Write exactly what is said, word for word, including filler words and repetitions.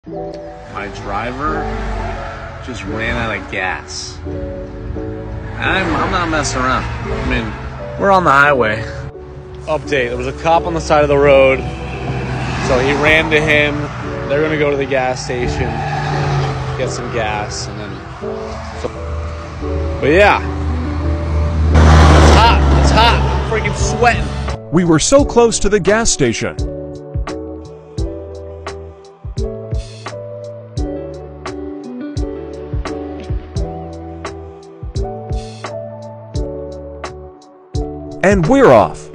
My driver just ran out of gas. I'm, I'm not messing around. I mean, we're on the highway. Update, there was a cop on the side of the road, so he ran to him. They're gonna go to the gas station, get some gas, and then, so, but yeah, it's hot, it's hot, I'm freaking sweating. We were so close to the gas station. And we're off.